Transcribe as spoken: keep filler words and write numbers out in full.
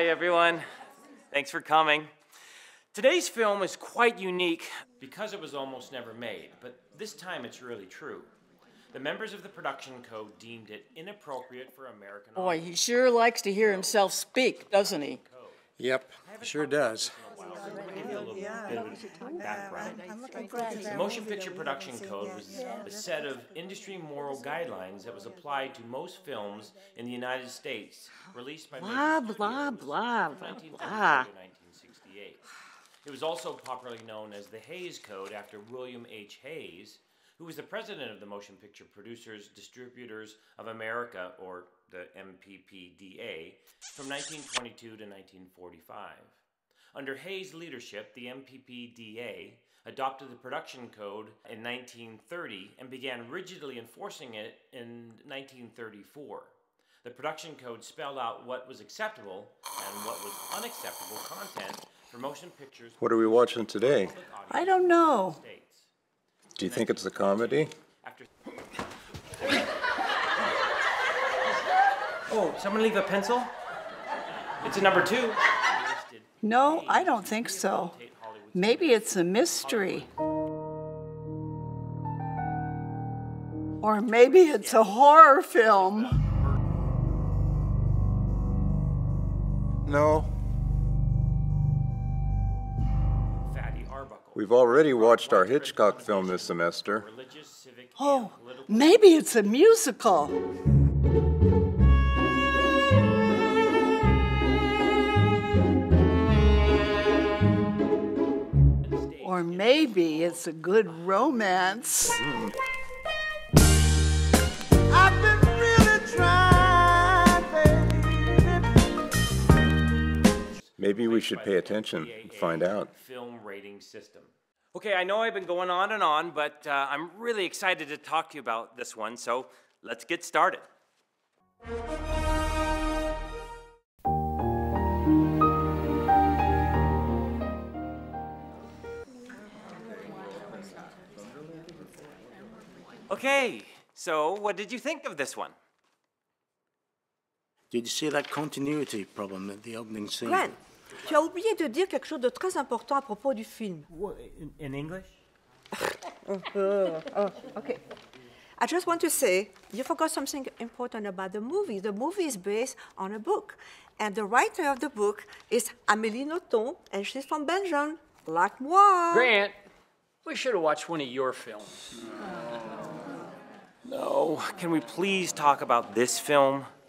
everyone. Thanks for coming. Today's film is quite unique because it was almost never made, but this time it's really true. The members of the production code deemed it inappropriate for American Boy, he sure likes to hear himself speak, doesn't he? Yep, sure does. The Motion Picture Production Code was a set of industry moral guidelines that was applied to most films in the United States, released by blah, blah, blah, blah, blah. nineteen sixty-eight. It was also popularly known as the Hays Code after William H. Hays, who was the president of the Motion Picture Producers Distributors of America, or the M P P D A, from nineteen twenty-two to nineteen forty-five. Under Hays' leadership, the M P P D A adopted the production code in nineteen thirty and began rigidly enforcing it in nineteen thirty-four. The production code spelled out what was acceptable and what was unacceptable content for motion pictures. What are we watching today? I don't know. Do you think it's a comedy? After oh, someone leave a pencil? It's a number two. No, I don't think so. Maybe it's a mystery. Or maybe it's a horror film. No. We've already watched our Hitchcock film this semester. Oh, maybe it's a musical. Or maybe it's a good romance. Mm. I've been really trying, baby. Maybe we should pay attention and find out. Film rating system. Okay, I know I've been going on and on, but uh, I'm really excited to talk to you about this one, so let's get started. Okay, so what did you think of this one? Did you see that continuity problem at the opening scene? Glenn, tu as oublié de dire quelque chose de très important à propos du film. In, in English? oh, oh, okay. I just want to say, you forgot something important about the movie. The movie is based on a book, and the writer of the book is Amélie Nothomb, and she's from Belgium, like moi. Grant, we should have watched one of your films. No, can we please talk about this film?